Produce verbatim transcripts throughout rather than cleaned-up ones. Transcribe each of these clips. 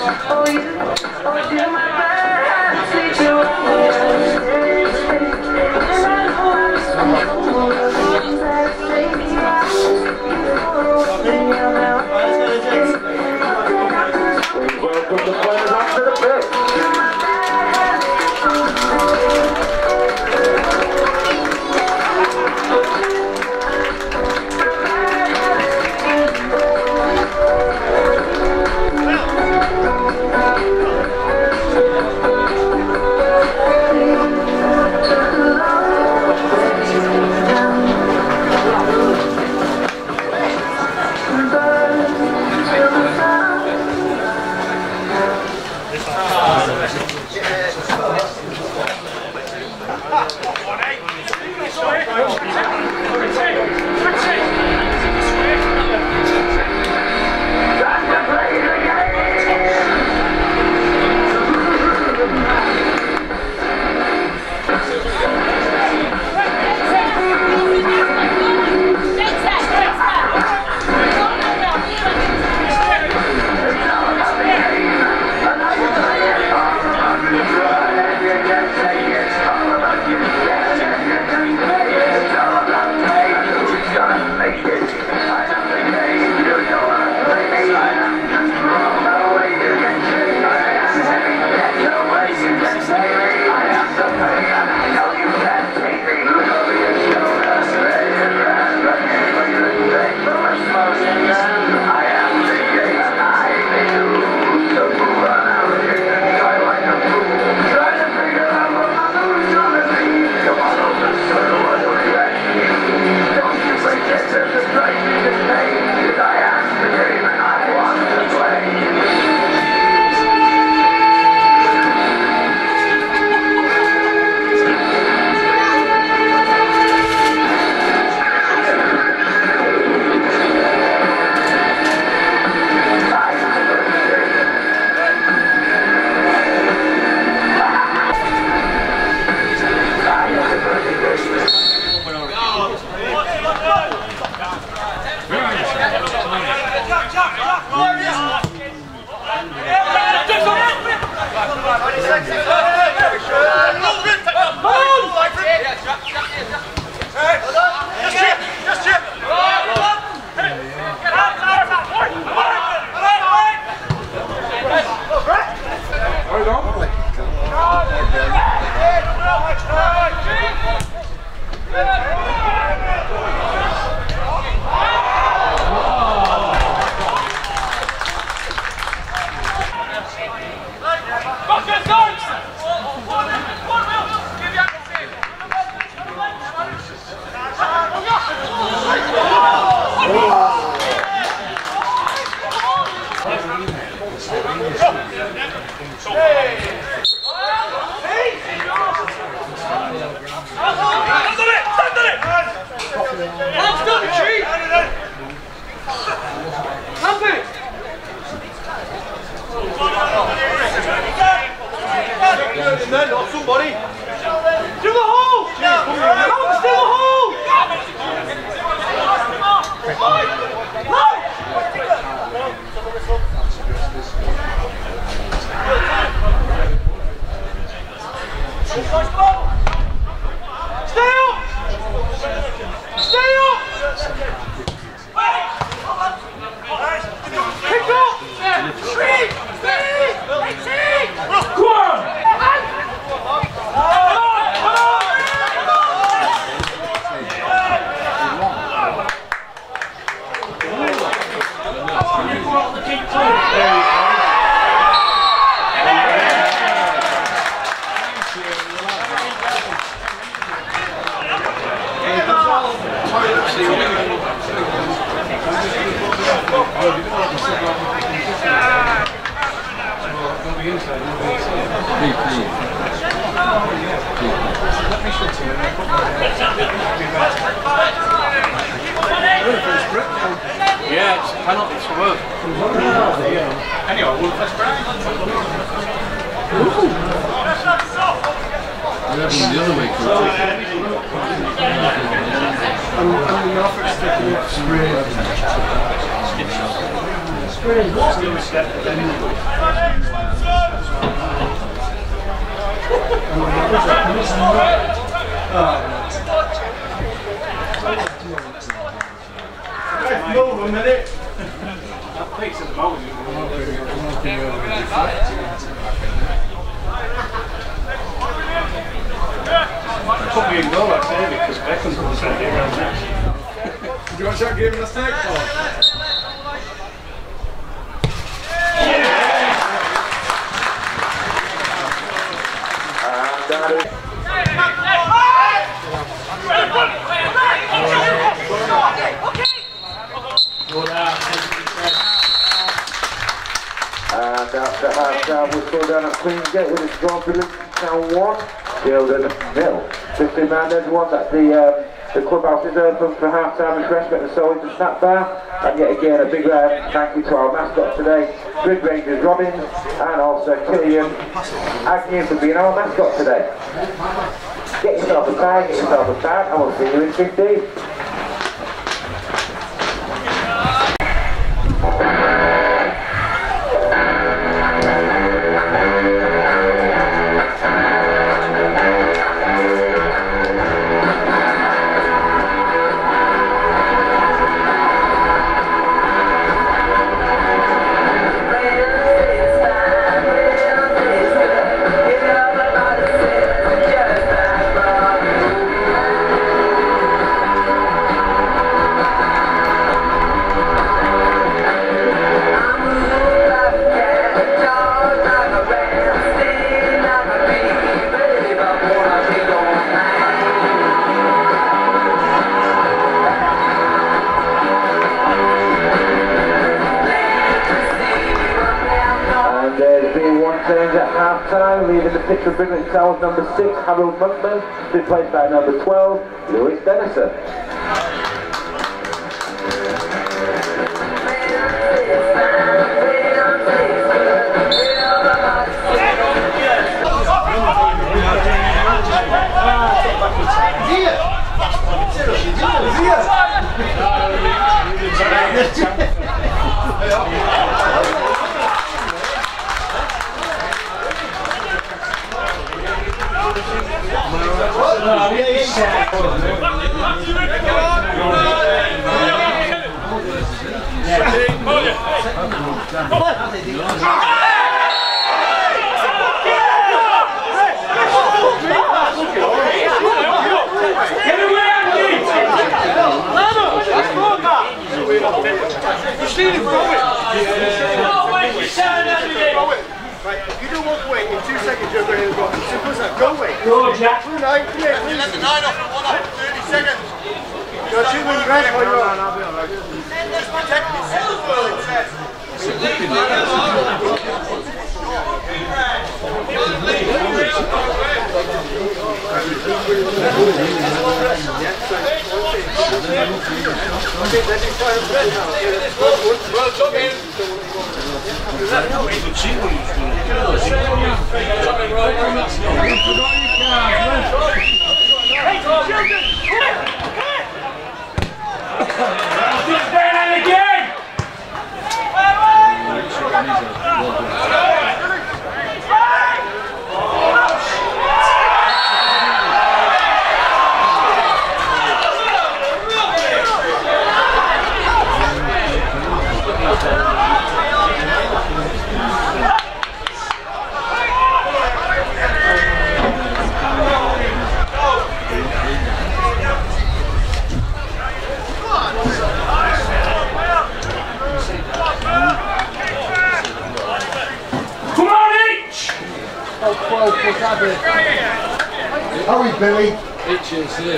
Yeah, it's a penalty to work. Anyway, we'll press back. The other way I'm, I'm the Norfolk sticking up. Still a step at any move a minute. That takes at the moment. Put me in goal, I'd say, because Beckham's going to send it around next. Do you want to try giving us the next ball? And that is... And after half time, we score down at Queensgate with a draw for Town one, Shildon nil. fifteen man there's one that the um, the clubhouse is open for half time refreshment and so into snack bar. And yet again a big round thank you to our mascot today, Grid Rangers Robbins, and also Killian Agnew for being our mascot today. Get yourself a bag, get yourself a bag, and we'll see you in fifteen. Change at half time, leaving the pitch for Bridget Towers number six, Harold Muntman, replaced by number twelve, Lewis Dennison. Right, if you don't walk away, in two seconds you're going to go. Simple as that. Go away. Go, Jack. Blue nine, come here, please. Let the nine off and one off in thirty seconds. Go two when you're ready. While you're on, I'll be alright. Just protect yourself while it says. Hurry, Billy. It's your service.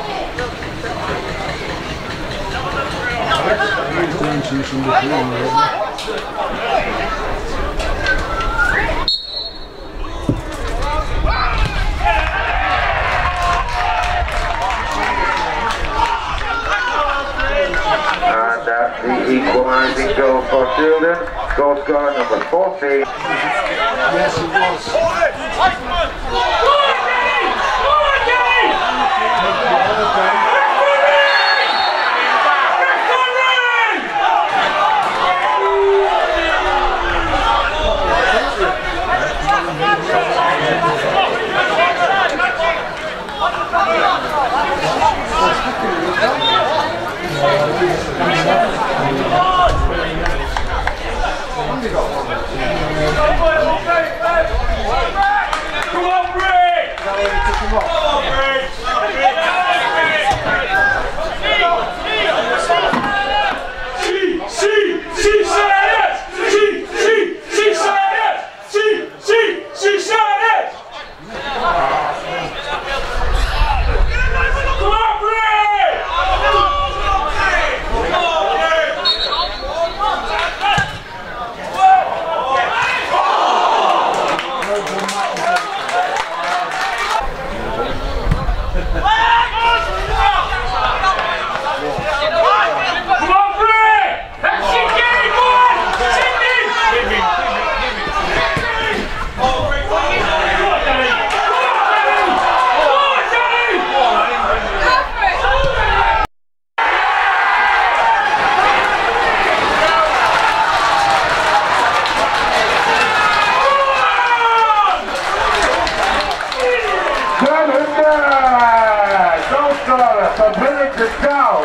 And that's the equalising goal for Shildon. Goal scorer number fourteen. Yes, it was.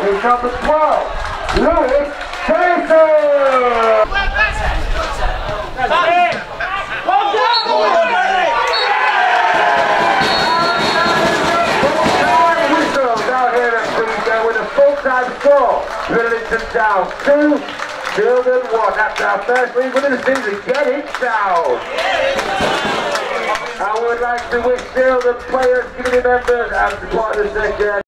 is number twelve, Lewis Jason! Whistle down here at Queensland with a full-time score. Billington down two, Shildon one. That's our first lead win of the season. Get it down! I would like to wish Shildon players, community members and supporters their